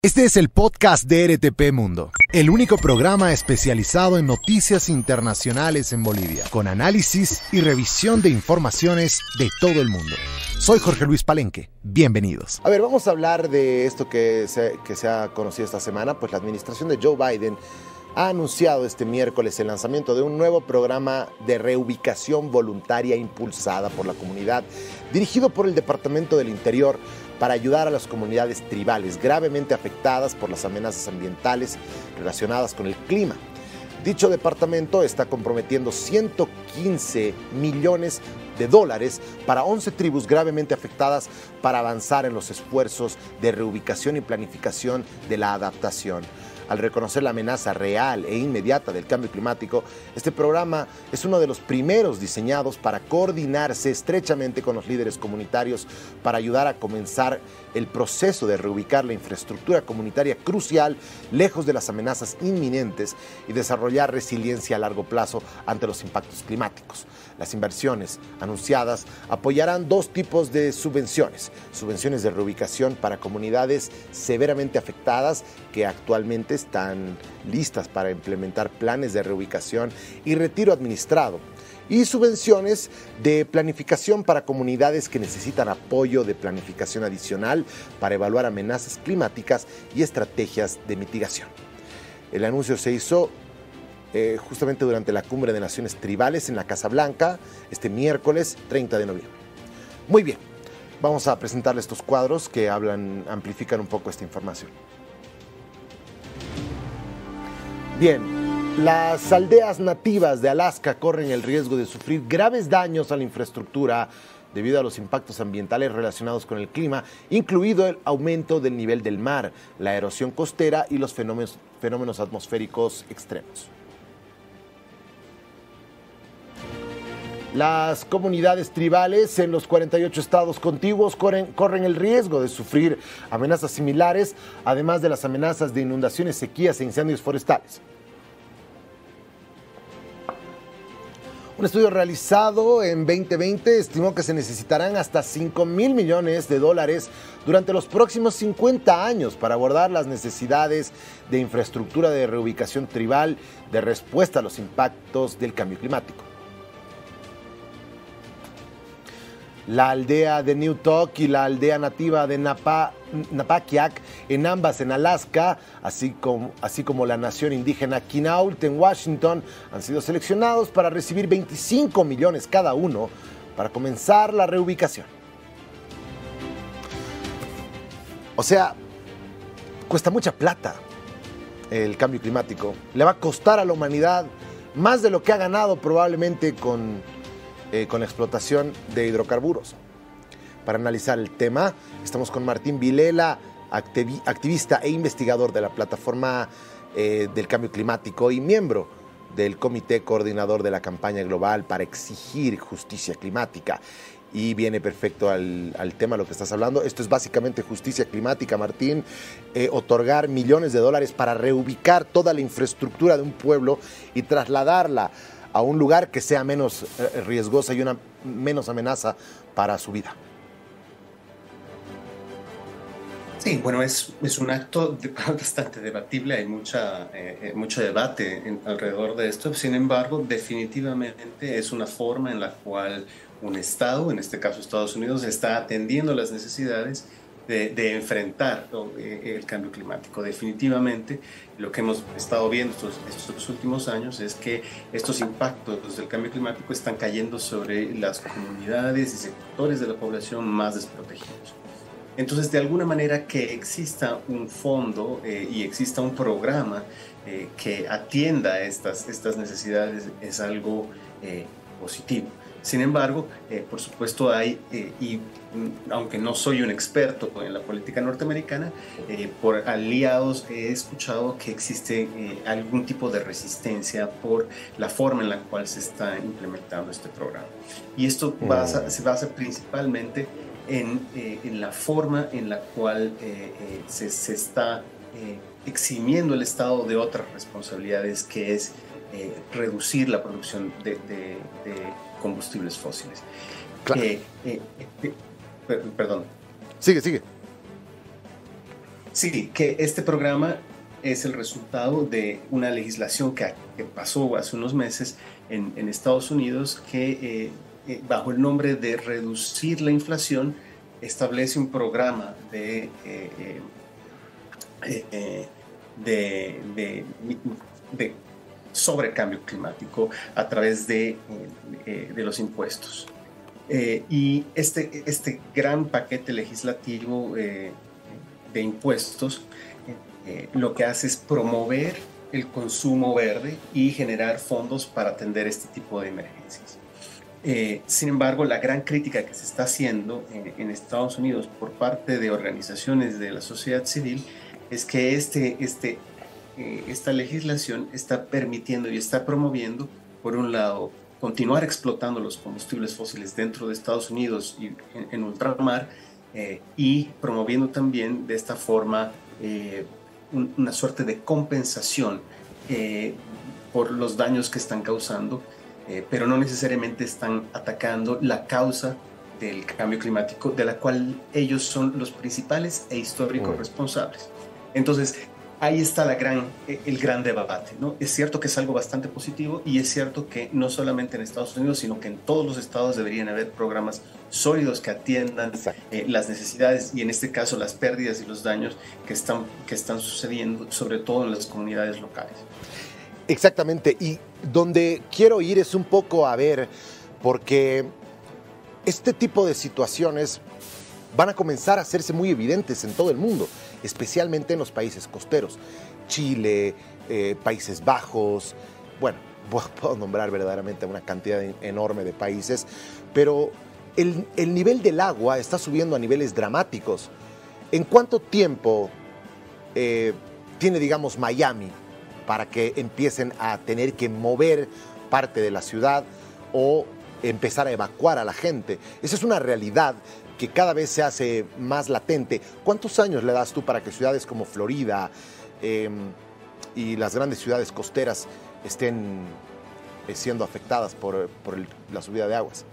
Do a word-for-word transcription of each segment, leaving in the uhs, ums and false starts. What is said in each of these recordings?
Este es el podcast de R T P Mundo, el único programa especializado en noticias internacionales en Bolivia, con análisis y revisión de informaciones de todo el mundo. Soy Jorge Luis Palenque, bienvenidos. A ver, vamos a hablar de esto que se, que se ha conocido esta semana, pues la administración de Joe Biden ha anunciado este miércoles el lanzamiento de un nuevo programa de reubicación voluntaria impulsada por la comunidad, dirigido por el Departamento del Interior, para ayudar a las comunidades tribales gravemente afectadas por las amenazas ambientales relacionadas con el clima. Dicho departamento está comprometiendo ciento quince millones de dólares para once tribus gravemente afectadas para avanzar en los esfuerzos de reubicación y planificación de la adaptación. Al reconocer la amenaza real e inmediata del cambio climático, este programa es uno de los primeros diseñados para coordinarse estrechamente con los líderes comunitarios para ayudar a comenzar el proceso de reubicar la infraestructura comunitaria crucial lejos de las amenazas inminentes y desarrollar resiliencia a largo plazo ante los impactos climáticos. Las inversiones anunciadas apoyarán dos tipos de subvenciones: subvenciones de reubicación para comunidades severamente afectadas que actualmente están listas para implementar planes de reubicación y retiro administrado, y subvenciones de planificación para comunidades que necesitan apoyo de planificación adicional para evaluar amenazas climáticas y estrategias de mitigación. El anuncio se hizo eh, justamente durante la Cumbre de Naciones Tribales en la Casa Blanca este miércoles treinta de noviembre. Muy bien, vamos a presentarles estos cuadros que hablan, amplifican un poco esta información. Bien, las aldeas nativas de Alaska corren el riesgo de sufrir graves daños a la infraestructura debido a los impactos ambientales relacionados con el clima, incluido el aumento del nivel del mar, la erosión costera y los fenómenos, fenómenos atmosféricos extremos. Las comunidades tribales en los cuarenta y ocho estados contiguos corren, corren el riesgo de sufrir amenazas similares, además de las amenazas de inundaciones, sequías e incendios forestales. Un estudio realizado en veinte veinte estimó que se necesitarán hasta cinco mil millones de dólares durante los próximos cincuenta años para abordar las necesidades de infraestructura de reubicación tribal de respuesta a los impactos del cambio climático. La aldea de Newtok y la aldea nativa de Napa, Napakiak, en ambas en Alaska, así como, así como la nación indígena Quinault en Washington, han sido seleccionados para recibir veinticinco millones cada uno para comenzar la reubicación. O sea, cuesta mucha plata el cambio climático. Le va a costar a la humanidad más de lo que ha ganado probablemente con... Eh, con la explotación de hidrocarburos. Para analizar el tema, estamos con Martín Vilela, activi activista e investigador de la Plataforma eh, del Cambio Climático y miembro del Comité Coordinador de la Campaña Global para Exigir Justicia Climática. Y viene perfecto al, al tema lo que estás hablando. Esto es básicamente justicia climática, Martín. Eh, otorgar millones de dólares para reubicar toda la infraestructura de un pueblo y trasladarla a un lugar que sea menos eh, riesgosa y una menos amenaza para su vida. Sí, bueno, es, es un acto de, bastante debatible, hay mucha, eh, mucho debate en, alrededor de esto. Sin embargo, definitivamente es una forma en la cual un Estado, en este caso Estados Unidos, está atendiendo las necesidades De, de enfrentar eh, el cambio climático. Definitivamente lo que hemos estado viendo estos, estos últimos años es que estos impactos del cambio climático están cayendo sobre las comunidades y sectores de la población más desprotegidos. Entonces, de alguna manera, que exista un fondo eh, y exista un programa eh, que atienda estas, estas necesidades es algo eh, positivo. Sin embargo, eh, por supuesto hay, eh, y aunque no soy un experto en la política norteamericana, eh, por aliados he escuchado que existe eh, algún tipo de resistencia por la forma en la cual se está implementando este programa. Y esto basa, se basa principalmente en, eh, en la forma en la cual eh, eh, se, se está eh, eximiendo el Estado de otras responsabilidades, que es eh, reducir la producción de, de, de combustibles fósiles. Claro. Eh, eh, eh, per, perdón. Sigue, sigue. Sí, que este programa es el resultado de una legislación que, que pasó hace unos meses en, en Estados Unidos que eh, eh, bajo el nombre de reducir la inflación establece un programa de, eh, eh, eh, de, de, de sobre cambio climático a través de, eh, de los impuestos. Eh, y este, este gran paquete legislativo eh, de impuestos eh, lo que hace es promover el consumo verde y generar fondos para atender este tipo de emergencias. Eh, sin embargo, la gran crítica que se está haciendo en, en Estados Unidos por parte de organizaciones de la sociedad civil es que este, este, eh, esta legislación está permitiendo y está promoviendo, por un lado, continuar explotando los combustibles fósiles dentro de Estados Unidos y en, en ultramar, eh, y promoviendo también de esta forma eh, un, una suerte de compensación eh, por los daños que están causando, eh, pero no necesariamente están atacando la causa del cambio climático, de la cual ellos son los principales e históricos mm. responsables. Entonces, ahí está la gran, el gran debate, ¿no? Es cierto que es algo bastante positivo y es cierto que no solamente en Estados Unidos, sino que en todos los estados deberían haber programas sólidos que atiendan eh, las necesidades y en este caso las pérdidas y los daños que están, que están sucediendo, sobre todo en las comunidades locales. Exactamente, y donde quiero ir es un poco a ver, porque este tipo de situaciones van a comenzar a hacerse muy evidentes en todo el mundo, especialmente en los países costeros. Chile, eh, Países Bajos, bueno, puedo nombrar verdaderamente una cantidad enorme de países, pero el, el nivel del agua está subiendo a niveles dramáticos. ¿En cuánto tiempo eh, tiene, digamos, Miami para que empiecen a tener que mover parte de la ciudad o empezar a evacuar a la gente? Esa es una realidad que cada vez se hace más latente. ¿Cuántos años le das tú para que ciudades como Florida eh, y las grandes ciudades costeras estén eh, siendo afectadas por, por el, la subida de aguas?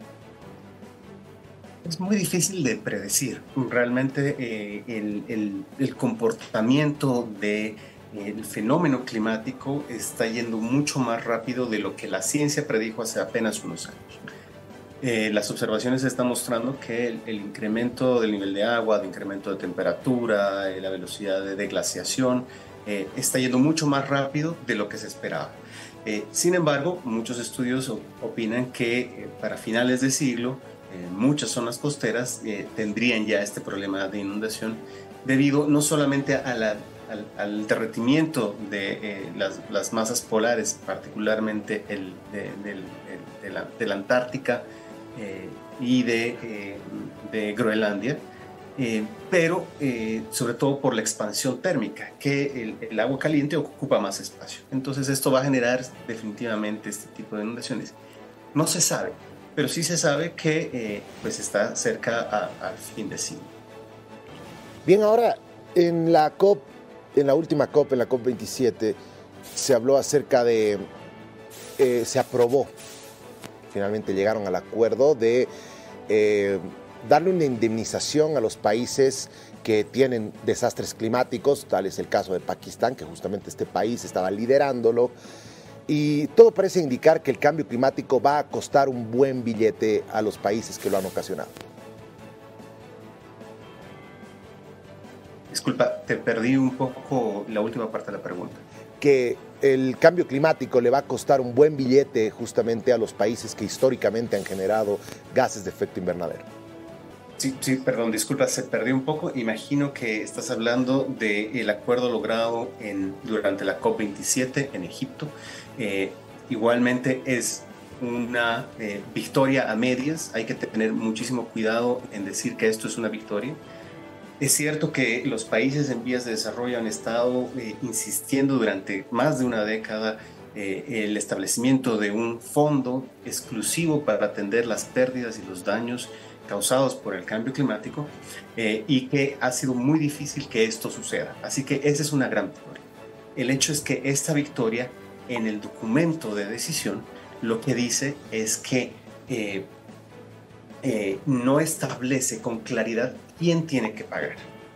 Es muy difícil de predecir. Realmente eh, el, el, el comportamiento del de, fenómeno climático está yendo mucho más rápido de lo que la ciencia predijo hace apenas unos años. Eh, las observaciones están mostrando que el, el incremento del nivel de agua, el incremento de temperatura, eh, la velocidad de deglaciación, eh, está yendo mucho más rápido de lo que se esperaba. Eh, sin embargo, muchos estudios opinan que eh, para finales de siglo, eh, muchas zonas costeras eh, tendrían ya este problema de inundación debido no solamente a la, al, al derretimiento de eh, las, las masas polares, particularmente el, de, del, de, la, de la Antártica, Eh, y de, eh, de Groenlandia, eh, pero eh, sobre todo por la expansión térmica, que el, el agua caliente ocupa más espacio. Entonces esto va a generar definitivamente este tipo de inundaciones. No se sabe, pero sí se sabe que eh, pues está cerca al fin de siglo. Bien, ahora en la COP, en la última COP, en la COP veintisiete, se habló acerca de, eh, se aprobó, finalmente llegaron al acuerdo de eh, darle una indemnización a los países que tienen desastres climáticos, tal es el caso de Pakistán, que justamente este país estaba liderándolo, y todo parece indicar que el cambio climático va a costar un buen billete a los países que lo han ocasionado. Disculpa, te perdí un poco la última parte de la pregunta. Que el cambio climático le va a costar un buen billete justamente a los países que históricamente han generado gases de efecto invernadero. Sí, sí, perdón, disculpa, se perdió un poco. Imagino que estás hablando del acuerdo logrado en, durante la COP veintisiete en Egipto. Eh, igualmente es una eh, victoria a medias. Hay que tener muchísimo cuidado en decir que esto es una victoria. Es cierto que los países en vías de desarrollo han estado eh, insistiendo durante más de una década eh, el establecimiento de un fondo exclusivo para atender las pérdidas y los daños causados por el cambio climático eh, y que ha sido muy difícil que esto suceda. Así que esa es una gran victoria. El hecho es que esta victoria en el documento de decisión lo que dice es que eh, eh, no establece con claridad quién tiene que pagar.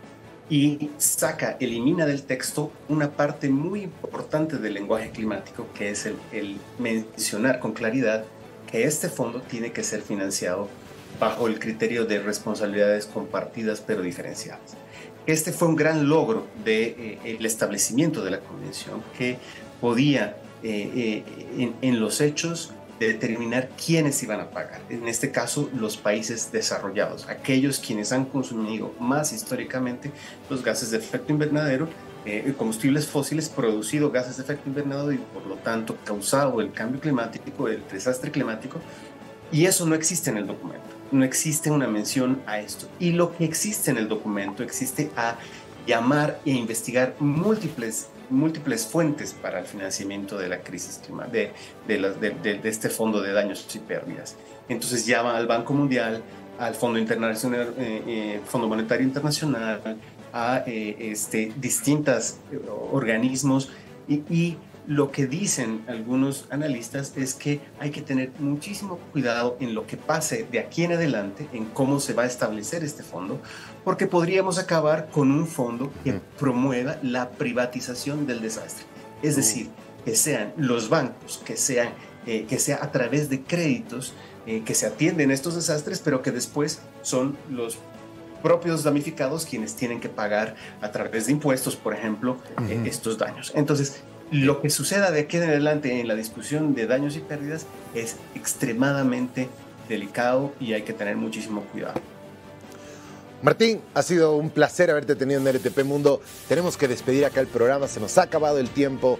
y saca, elimina del texto una parte muy importante del lenguaje climático, que es el, el mencionar con claridad que este fondo tiene que ser financiado bajo el criterio de responsabilidades compartidas pero diferenciadas. Este fue un gran logro del de, eh, establecimiento de la convención, que podía eh, eh, en, en los hechos determinar quiénes iban a pagar. En este caso, los países desarrollados, aquellos quienes han consumido más históricamente los gases de efecto invernadero, eh, combustibles fósiles, producido gases de efecto invernadero y por lo tanto causado el cambio climático, el desastre climático. Y eso no existe en el documento. No existe una mención a esto. Y lo que existe en el documento existe a llamar e investigar múltiples, múltiples fuentes para el financiamiento de la crisis climática, de, de, la, de, de, de este fondo de daños y pérdidas. Entonces llama al Banco Mundial, al Fondo Internacional, eh, eh, Fondo Monetario Internacional, a eh, este, distintos eh, organismos y, y lo que dicen algunos analistas es que hay que tener muchísimo cuidado en lo que pase de aquí en adelante, en cómo se va a establecer este fondo, porque podríamos acabar con un fondo que promueva la privatización del desastre. Es decir, que sean los bancos, que, sean, eh, que sea a través de créditos eh, que se atienden estos desastres, pero que después son los propios damnificados quienes tienen que pagar a través de impuestos, por ejemplo, uh-huh. eh, estos daños. Entonces, lo que suceda de aquí en adelante en la discusión de daños y pérdidas es extremadamente delicado y hay que tener muchísimo cuidado. Martín, ha sido un placer haberte tenido en R T P Mundo. Tenemos que despedir acá el programa, se nos ha acabado el tiempo.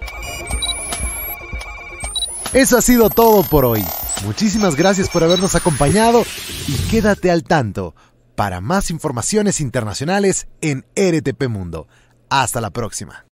Eso ha sido todo por hoy. Muchísimas gracias por habernos acompañado y quédate al tanto para más informaciones internacionales en R T P Mundo. Hasta la próxima.